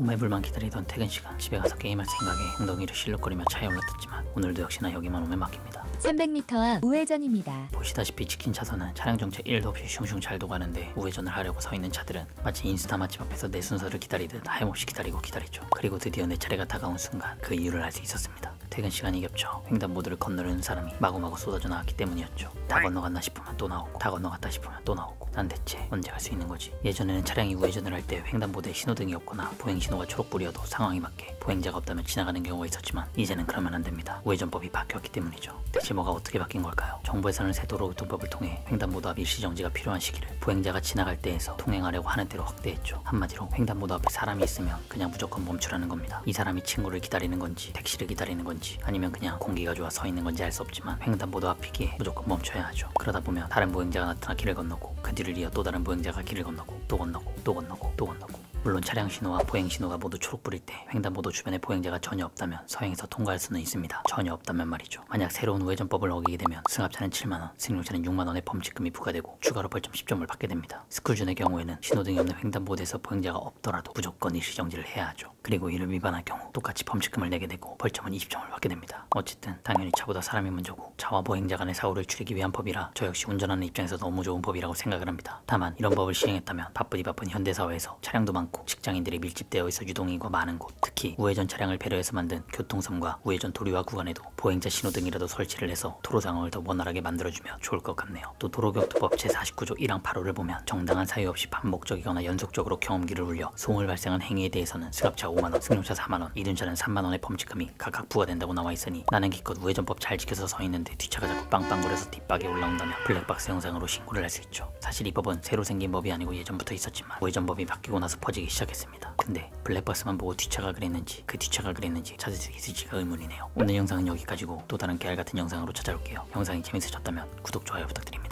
오매불만 기다리던 퇴근 시간, 집에 가서 게임할 생각에 엉덩이를 실룩거리며 차에 올라탔지만 오늘도 역시나 여기만 오면 막힙니다. 300m 앞 우회전입니다. 보시다시피 찍힌 차선은 차량 정체 1도 없이 슝슝 잘도 가는데 우회전을 하려고 서 있는 차들은 마치 인스타 맛집 앞에서 내 순서를 기다리듯 하염없이 기다리죠. 그리고 드디어 내 차례가 다가온 순간 그 이유를 알 수 있었습니다. 퇴근 시간이 겹쳐 횡단보도를 건너려는 사람이 마구마구 쏟아져 나왔기 때문이었죠. 다 건너갔나 싶으면 또 나오고, 다 건너갔다 싶으면 또 나오고. 난 대체 언제 갈 수 있는 거지? 예전에는 차량이 우회전을 할 때 횡단보도에 신호등이 없거나 보행신호가 초록불이어도 상황이 맞게 보행자가 없다면 지나가는 경우가 있었지만 이제는 그러면 안 됩니다. 우회전법이 바뀌었기 때문이죠. 대체 뭐가 어떻게 바뀐 걸까요? 정부에서는 새 도로교통법을 통해 횡단보도 앞 일시정지가 필요한 시기를 보행자가 지나갈 때에서 통행하려고 하는 대로 확대했죠. 한마디로 횡단보도 앞에 사람이 있으면 그냥 무조건 멈추라는 겁니다. 이 사람이 친구를 기다리는 건지 택시를 기다리는 건지 아니면 그냥 공기가 좋아 서 있는 건지 알 수 없지만 횡단보도 앞이기에 무조건 멈춰야 하죠. 그러다 보면 다른 보행자가 나타나 길을 건너고 그 뒤를 이어 또 다른 보행자가 길을 건너고 또 건너고 또 건너고 또 건너고. 물론 차량 신호와 보행 신호가 모두 초록불일 때 횡단보도 주변에 보행자가 전혀 없다면 서행해서 통과할 수는 있습니다. 전혀 없다면 말이죠. 만약 새로운 우회전법을 어기게 되면 승합차는 7만원, 승용차는 6만원의 범칙금이 부과되고 추가로 벌점 10점을 받게 됩니다. 스쿨존의 경우에는 신호등이 없는 횡단보도에서 보행자가 없더라도 무조건 일시정지를 해야 하죠. 그리고 이를 위반할 경우 똑같이 범칙금을 내게 되고 벌점은 20점을 받게 됩니다. 어쨌든 당연히 차보다 사람이 먼저고 차와 보행자 간의 사고를 줄이기 위한 법이라 저 역시 운전하는 입장에서 너무 좋은 법이라고 생각을 합니다. 다만 이런 법을 시행했다면 바쁜 현대사회에서 차량도 많고 직장인들이 밀집되어 있어 유동인구가 많은 곳, 특히 우회전 차량을 배려해서 만든 교통섬과 우회전 도로와 구간에도 보행자 신호등이라도 설치를 해서 도로 상황을 더 원활하게 만들어주면 좋을 것 같네요. 또 도로교통법 제49조 1항 8호를 보면 정당한 사유 없이 반복적이거나 연속적으로 경험기를 울려 소음을 발생한 행위에 대해서는 승합차 5만원, 승용차 4만원, 이륜차는 3만원의 범칙금이 각각 부과된다고 나와 있으니 나는 기껏 우회전법 잘 지켜서 서 있는데 뒷차가 자꾸 빵빵거려서 뒷박에 올라온다면 블랙박스 영상으로 신고를 할 수 있죠. 사실 이 법은 새로 생긴 법이 아니고 예전부터 있었지만 우회전법이 바뀌고 나서 퍼지기 시작했습니다. 근데 블랙박스만 보고 뒷차가 그랬는지 그 뒷차가 그랬는지 찾을 수 있을지가 의문이네요. 오늘 영상은 여기까지고 또 다른 깨알 같은 영상으로 찾아올게요. 영상이 재밌으셨다면 구독, 좋아요 부탁드립니다.